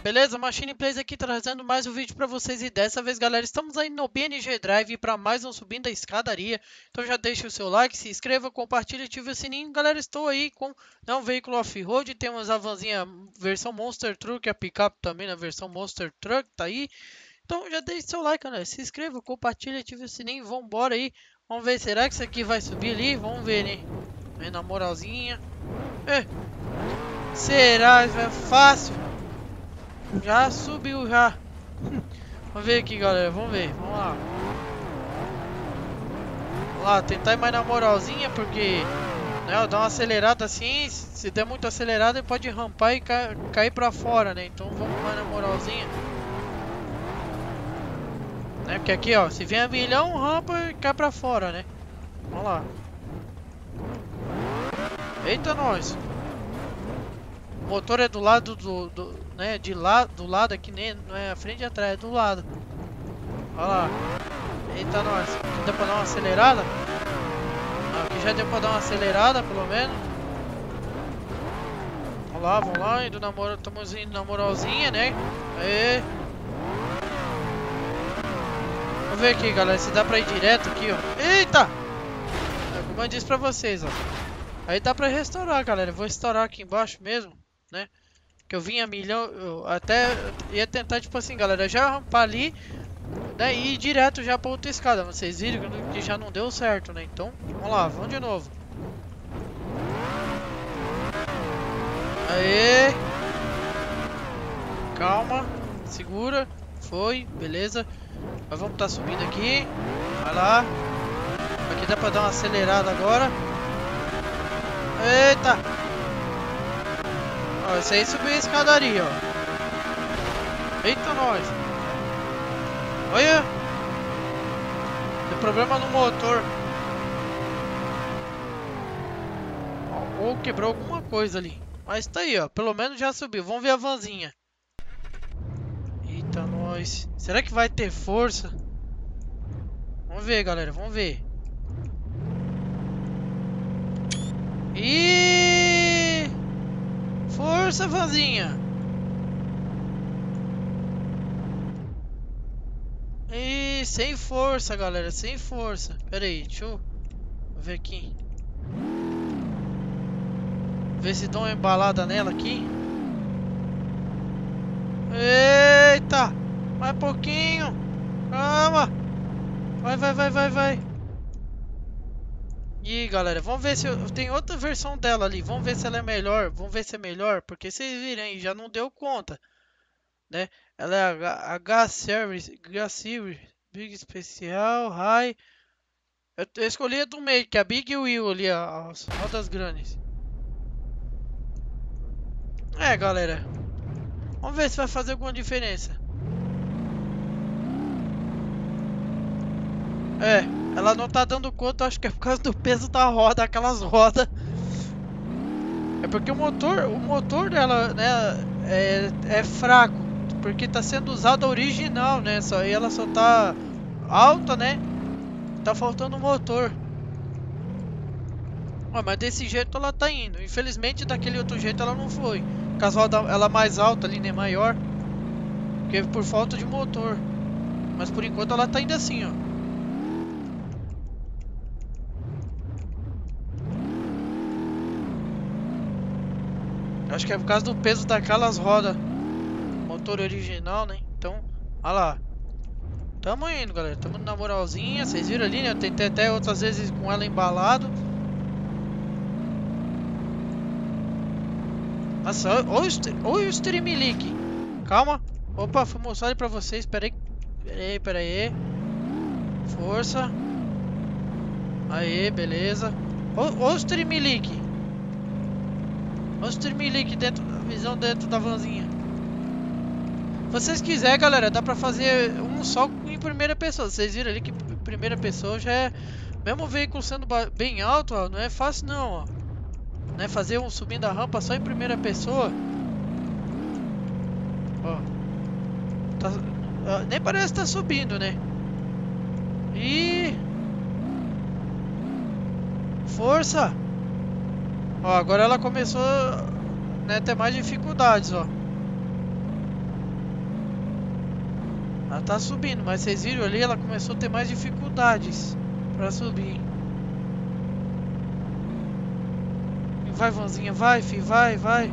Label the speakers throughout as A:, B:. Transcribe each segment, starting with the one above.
A: Beleza? Machine Plays aqui trazendo mais um vídeo para vocês e dessa vez, galera, estamos aí no BNG Drive para mais um Subindo a Escadaria. Então já deixa o seu like, se inscreva, compartilha e ative o sininho. Galera, estou aí com um veículo off-road, temos a vanzinha versão Monster Truck, a picape também na versão Monster Truck, tá aí. Então já deixa o seu like, galera, se inscreva, compartilha, ative o sininho, vambora aí. Vamos ver, será que isso aqui vai subir ali? Vamos ver, né? Vem na moralzinha. Será? É fácil. Já subiu, já. Vamos ver aqui, galera. Vamos ver. Vamos lá. Vamos lá, tentar ir mais na moralzinha, porque... né, dar uma acelerada assim, se der muito acelerada, ele pode rampar e cair pra fora, né? Então vamos mais na moralzinha. Né? Porque aqui, ó, se vier a milhão, rampa e cai pra fora, né? Vamos lá. Eita, nós. O motor é do lado né, do lado aqui, nem, não é a frente e atrás, é do lado. Olha lá. Eita, nós. Aqui dá pra dar uma acelerada? Não, aqui já deu pra dar uma acelerada, pelo menos. Vamos lá, estamos indo na moralzinha, né? Aê. Vamos ver aqui, galera, se dá pra ir direto aqui, ó. Eita! É como eu disse pra vocês, ó. Aí dá pra restaurar, galera. Eu vou estourar aqui embaixo mesmo, né? Que eu vinha a milhão, eu até ia tentar, tipo assim, galera, já rampar ali, né, e ir direto já pra outra escada. Vocês viram que já não deu certo, né? Então, vamos lá, vamos de novo. Aê! Calma, segura, foi, beleza. Nós vamos estar subindo aqui, vai lá. Aqui dá pra dar uma acelerada agora. Eita! Ó, esse aí subiu a escadaria, ó. Eita, nós. Olha. Tem problema no motor. Ó, ou quebrou alguma coisa ali. Mas tá aí, ó. Pelo menos já subiu. Vamos ver a vanzinha. Eita, nós. Será que vai ter força? Vamos ver, galera. Vamos ver. E força, vanzinha. E sem força, galera, sem força. Pera aí, deixa eu ver aqui. Ver se dá uma embalada nela aqui. Eita! Mais pouquinho. Calma. Vai. E galera, vamos ver se eu tenho outra versão dela ali. Vamos ver se ela é melhor. Vamos ver se é melhor. Porque vocês viram aí, já não deu conta, né? Ela é H-Series, Big Especial, High. Eu escolhi a do meio, que é a Big Wheel ali, as rodas grandes. É, galera. Vamos ver se vai fazer alguma diferença. É, ela não tá dando conta, acho que é por causa do peso da roda, aquelas rodas. É porque o motor dela, né, é fraco, porque tá sendo usado a original, né? E ela só tá alta, né? Tá faltando o motor. Ó, mas desse jeito ela tá indo. Infelizmente daquele outro jeito ela não foi. Por causa ela mais alta ali, né? Maior. Porque por falta de motor. Mas por enquanto ela tá indo assim, ó. Acho que é por causa do peso daquelas rodas. Motor original, né? Então, olha lá. Tamo indo, galera. Tamo na moralzinha. Vocês viram ali, né? Eu tentei até outras vezes com ela embalado. Nossa, olha o Stream Leak. Calma. Opa, fui mostrar ele pra vocês. Pera aí. Força. Aê, beleza. Olha o Stream Leak. Olha o Stream Leak dentro da visão dentro da vanzinha. Se vocês quiserem, galera, dá pra fazer um só em primeira pessoa. Vocês viram ali que primeira pessoa já é... Mesmo o veículo sendo bem alto, ó, não é fácil não, ó. Né, fazer um subindo a rampa só em primeira pessoa. Ó. Nem parece que tá subindo, né? E... força! Ó, agora ela começou, né, a ter mais dificuldades, ó. Ela tá subindo, mas vocês viram ali, ela começou a ter mais dificuldades pra subir. Vai, Vanzinha, vai, fi, vai. Vai,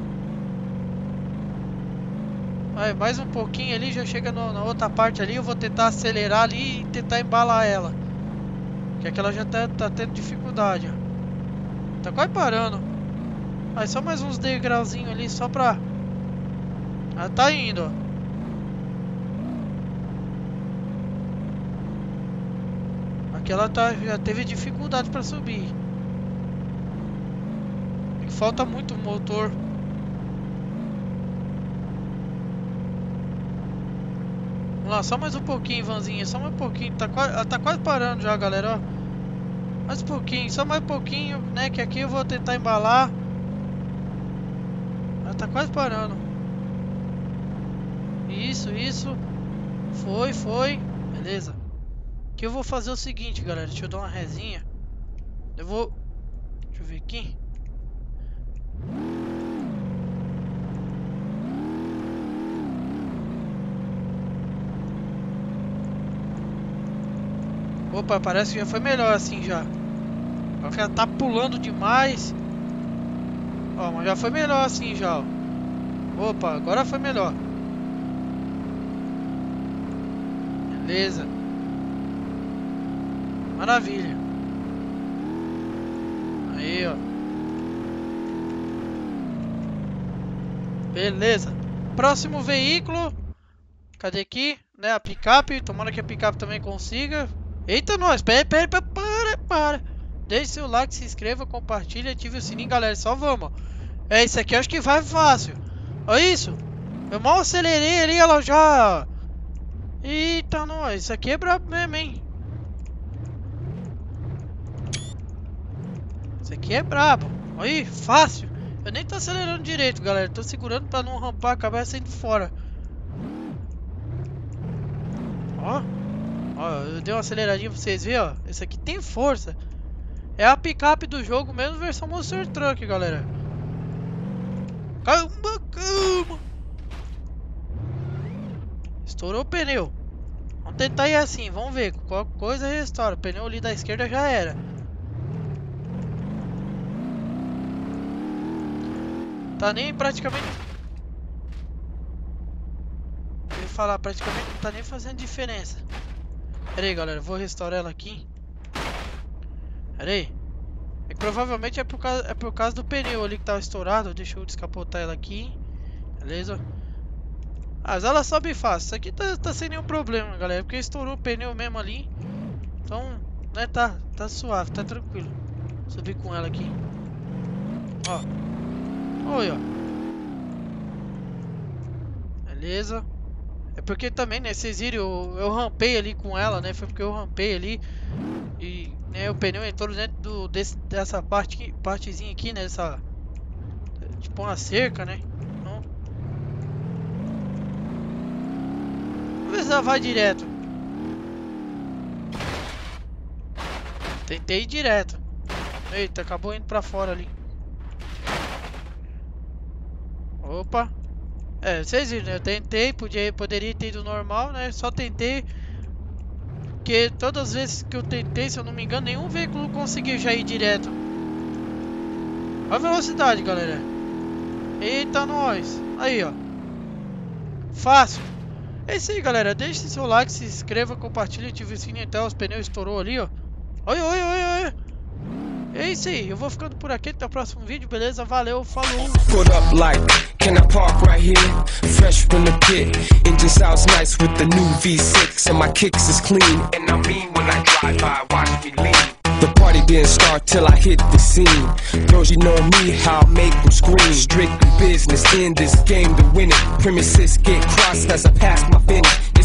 A: mais um pouquinho ali, já chega na outra parte ali. Eu vou tentar acelerar ali e tentar embalar ela. Que aquela já tá tendo dificuldade, ó. Tá quase parando. Aí só mais uns degrauzinhos ali, só pra... Ela tá indo, ó. Aquela já teve dificuldade pra subir. E falta muito motor. Vamos lá, só mais um pouquinho, Vanzinha. Só mais um pouquinho. Ela tá quase parando já, galera, ó. Mais um pouquinho, só mais um pouquinho, né? Que aqui eu vou tentar embalar. Ela tá quase parando. Isso. Foi. Beleza. Aqui eu vou fazer o seguinte, galera. Deixa eu dar uma resinha. Deixa eu ver aqui. Opa, parece que já foi melhor assim já. Porque ela tá pulando demais. Ó, mas já foi melhor assim já, ó. Opa, agora foi melhor. Beleza. Maravilha. Aí, ó. Beleza. Próximo veículo. Cadê aqui? Né, a picape. Tomara que a picape também consiga. Eita, nós. Para. Deixe seu like, se inscreva, compartilha, ative o sininho, galera. Só vamos. É, isso aqui eu acho que vai fácil. Olha isso. Eu mal acelerei ali, ela já... Eita, nós. Isso aqui é brabo mesmo, hein. Isso aqui é brabo. Olha aí, fácil. Eu nem tô acelerando direito, galera. Tô segurando pra não rampar, acabar saindo fora. Ó, eu dei uma aceleradinha pra vocês verem, ó. Esse aqui tem força. É a picape do jogo mesmo, versão Monster Truck, galera. Calma. Estourou o pneu. Vamos tentar ir assim, vamos ver. Qualquer coisa restaura. O pneu ali da esquerda já era. Tá nem praticamente... Eu ia falar, praticamente não tá nem fazendo diferença. Pera aí, galera, vou restaurar ela aqui. Pera aí. É que provavelmente é por causa do pneu ali que tava estourado. Deixa eu descapotar ela aqui. Beleza. Mas ela sobe fácil. Isso aqui tá sem nenhum problema, galera. Porque estourou o pneu mesmo ali. Então, né, tá suave, tá tranquilo. Subir com ela aqui. Ó. Olha, ó. Beleza. É porque também, né, vocês viram, eu rampei ali com ela, né? Foi porque eu rampei ali. E, né, o pneu entrou dentro dessa partezinha aqui, né? Essa... Tipo uma cerca, né? Então... Vamos ver se ela vai direto. Tentei ir direto. Eita, acabou indo pra fora ali. Opa. É, vocês viram, né? Eu tentei, poderia ter ido normal, né? Só tentei. Porque todas as vezes que eu tentei, se eu não me engano, nenhum veículo conseguiu já ir direto. Olha a velocidade, galera. Eita, nós. Aí, ó. Fácil. É isso aí, galera. Deixe seu like, se inscreva, compartilhe, ative o sininho até os pneus estourou ali, ó. Olha. É isso aí, eu vou ficando por aqui até o próximo vídeo, beleza? Valeu, falou!
B: Put up like, can I park right here? Fresh from the pit, engine sounds nice with the new V6 and my kicks is clean. And I mean when I drive by, watch me lean. The party didn't start till I hit the scene. Girls, you know me, how I make them scream. Strictly business, in this game to win it. Premises get crossed as I pass my finish.